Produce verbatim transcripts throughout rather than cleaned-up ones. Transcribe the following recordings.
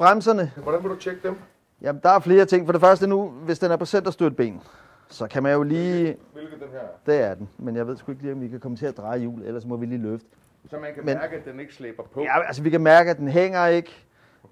bremserne. Hvordan vil du tjekke dem? Jamen, der er flere ting. For det første nu, hvis den er på centerstøtben, så kan man jo lige... Hvilket den her er? Det er den, men jeg ved sgu ikke lige, om vi kan komme til at dreje hjul, ellers må vi lige løfte. Så man kan men, mærke, at den ikke slæber på? Ja, altså vi kan mærke, at den hænger ikke.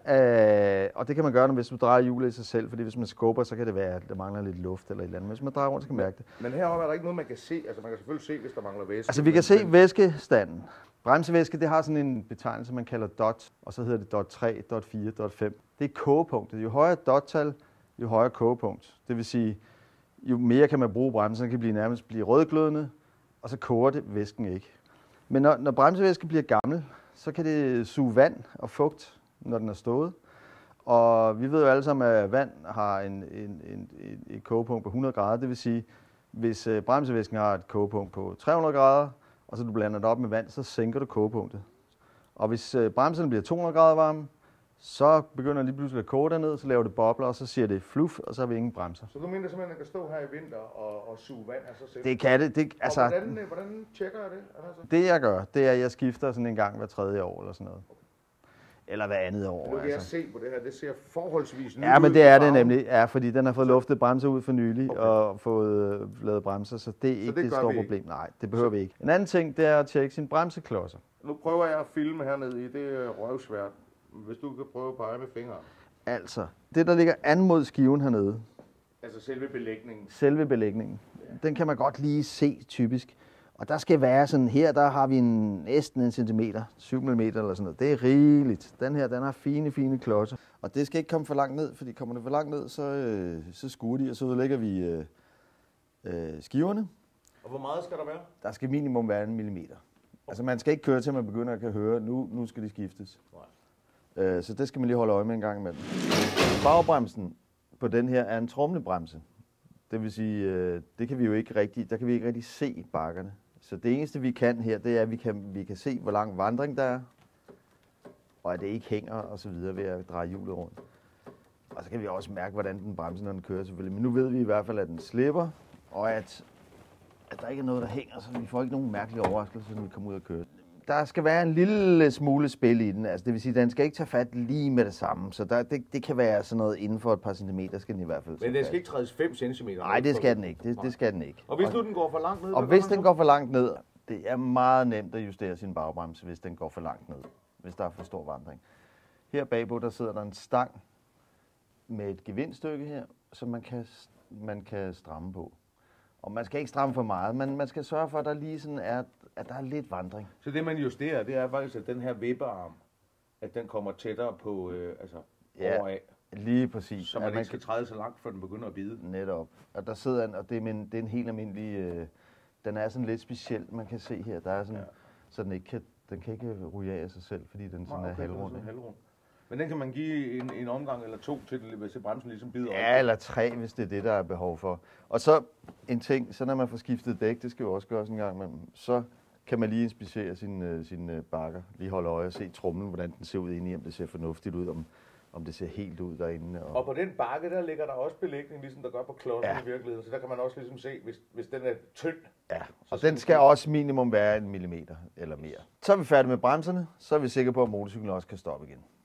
Øh, og det kan man gøre, hvis du drejer hjulet i sig selv, fordi hvis man skubber, så kan det være, at der mangler lidt luft eller et eller andet. Men hvis man drejer rundt, så kan man mærke det. Men heroppe er der ikke noget, man kan se. Altså man kan selvfølgelig se, hvis der mangler væske. Altså vi kan se væskestanden. Bremsevæske, det har sådan en betegnelse, man kalder dot, og så hedder det dot tre, dot fire, dot fem. Det er kogepunktet. Jo højere dot-tal, jo højere kogepunkt. Det vil sige, jo mere kan man bruge bremsen, kan blive nærmest blive rødglødende, og så koger det væsken ikke. Men når, når bremsevæsken bliver gammel, så kan det suge vand og fugt, når den er stået. Og vi ved jo alle sammen, at vand har en, en, en, en, et kogepunkt på hundrede grader. Det vil sige, hvis øh, bremsevæsken har et kogepunkt på tre hundrede grader, og så du blander det op med vand, så sænker du kogepunktet. Og hvis øh, bremsen bliver to hundrede grader varme, så begynder den lige pludselig at koge derned, så laver det bobler, og så siger det fluff, og så har vi ingen bremser. Så du mener simpelthen, at den kan stå her i vinter og, og suge vand af sig selv? Det kan det. det altså, og hvordan, hvordan tjekker jeg det? Altså? Det jeg gør, det er, at jeg skifter sådan en gang hver tredje år eller sådan noget. Eller hver andet år. Nu kan jeg altså. se på det her, det ser forholdsvis nyt ud. Ja, men det er det nemlig, ja, fordi den har fået luftet bremser ud for nylig, okay. og fået øh, lavet bremser, så det er ikke det, det store problem. Nej, det behøver så. vi ikke. En anden ting, det er at tjekke sine bremseklodser. Nu prøver jeg at filme hernede i, det er røvsvært. Hvis du kan prøve at pege med fingeren. Altså, det der ligger an mod skiven hernede. Altså selve belægningen? Selve belægningen. Ja. Den kan man godt lige se typisk. Og der skal være sådan, her der har vi en, næsten en centimeter, syv millimeter eller sådan noget. Det er rigeligt. Den her, den har fine, fine klodser. Og det skal ikke komme for langt ned, fordi kommer det for langt ned, så, øh, så skuer de, og så lægger vi øh, øh, skiverne. Og hvor meget skal der være? Der skal minimum være en millimeter. Altså man skal ikke køre til, at man begynder at kan høre, nu, nu skal de skiftes. Nej. Øh, så det skal man lige holde øje med en gang imellem. Bagbremsen på den her er en tromlebremse. Det vil sige, øh, det kan vi jo ikke rigtig, der kan vi ikke rigtig se bakkerne. Så det eneste vi kan her, det er, at vi kan, vi kan se, hvor lang vandring der er, og at det ikke hænger og så videre ved at dreje hjulet rundt. Og så kan vi også mærke, hvordan den bremser, når den kører selvfølgelig. Men nu ved vi i hvert fald, at den slipper, og at, at der ikke er noget, der hænger, så vi får ikke nogen mærkelige overraskelser, når vi kommer ud og kører. Der skal være en lille smule spil i den, altså det vil sige, at den skal ikke tage fat lige med det samme, så der, det, det kan være sådan noget inden for et par centimeter, skal den i hvert fald. Men den skal ikke trædes fem centimeter? Nej, det skal den ikke, det, det skal den ikke. Og hvis nu den går for langt ned? Og hvis den går for langt ned, det er meget nemt at justere sin bagbremse, hvis den går for langt ned, hvis der er for stor vandring. Her bagpå, der sidder der en stang med et gevindstykke her, som man kan, man kan stramme på. Og man skal ikke stramme for meget, men man skal sørge for, at der lige sådan er, at der er lidt vandring. Så det man justerer, det er faktisk, at den her vippearm, at den kommer tættere på, øh, altså ja, overaf. Lige præcis. Så man, man ikke skal træde så langt, før den begynder at bide. Netop. Og der sidder en, og det er, en, det er en helt almindelig, øh, den er sådan lidt speciel, man kan se her. Der er sådan, ja. Så den ikke kan, den kan ikke ryge af sig selv, fordi den sådan okay, er halvrund. halvrund. Men den kan man give en, en omgang eller to til, hvis bremsen ligesom bider. Ja, eller tre, hvis det er det, der er behov for. Og så en ting, så når man får skiftet dæk, det skal jo også gøres en gang imellem, så kan man lige inspicere sine, sine bakker, lige holde øje og se tromlen, hvordan den ser ud inde i, om det ser fornuftigt ud, om, om det ser helt ud derinde. Og, og på den bakke, der ligger der også belægning, ligesom der gør på klodsen ja. i virkeligheden, så der kan man også ligesom se, hvis, hvis den er tynd. Ja, og den skal også minimum være en millimeter eller mere. Så er vi færdige med bremserne, så er vi sikre på, at motorcyklen også kan stoppe igen.